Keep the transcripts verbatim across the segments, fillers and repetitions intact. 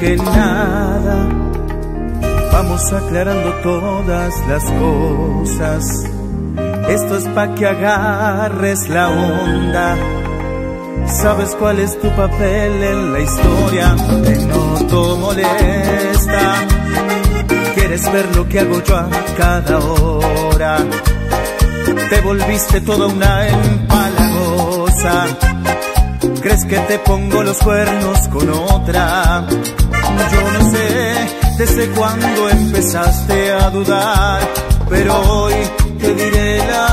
de nada. Vamos aclarando todas las cosas. Esto es pa' que agarres la onda. ¿Sabes cuál es tu papel en la historia? Te noto molesta. Quieres ver lo que hago yo a cada hora. Te volviste toda una empalagosa. ¿Crees que te pongo los cuernos con otra? Yo no sé desde cuándo empezaste a dudar, pero hoy te diré la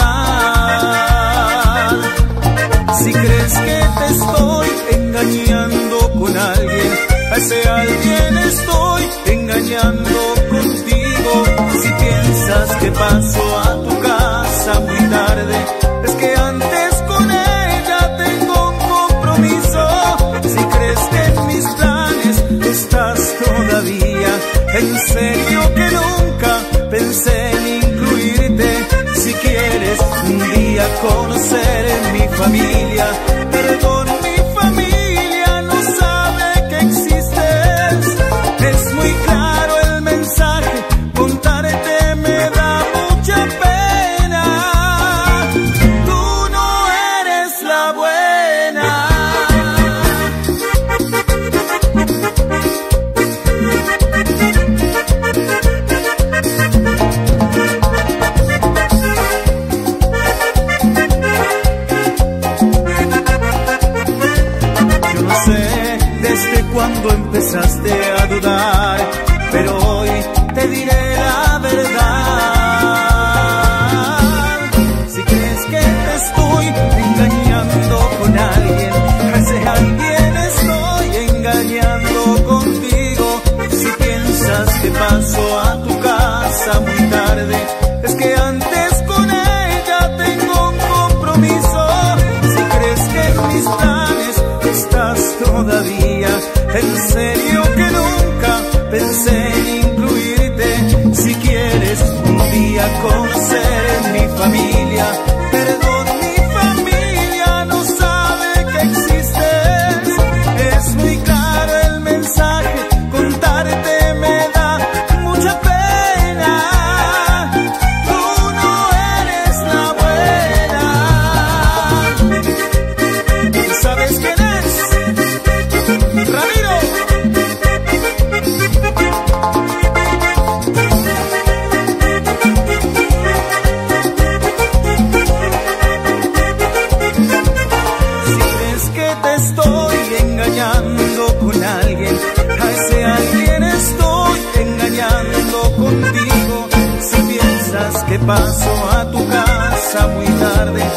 verdad. Si crees que te estoy engañando con alguien, a ese alguien estoy engañando contigo. Si piensas que paso a tu casa muy tarde, es que antes con ella tengo un compromiso. Si crees que en mis planes estás todavía, en serio que nunca pensé en incluirte. Si quieres un día conocer en mi familia, perdón, mi familia no sabe que existes. Es muy claro el mensaje, contarte me da mucha pena. Tú no eres la buena. Desde cuando empezaste a dudar, pero hoy te diré la verdad. Si crees que te estoy engañando con alguien, a ese alguien estoy engañando contigo. Si piensas que paso a tu casa muy tarde, es que antes con ella tengo un compromiso. Si crees que en mis planes estás todavía, en serio que nunca pensé en incluirte. Si quieres un día conocer en mi familia, perdón, mi familia no sabe que existes. Es muy claro el mensaje, contarte me da mucha pena. Tú no eres la buena. ¿Sabes quién es? Ramiro. Si ves que te estoy engañando con alguien, a ese alguien estoy engañando contigo. Si piensas que paso a tu casa muy tarde,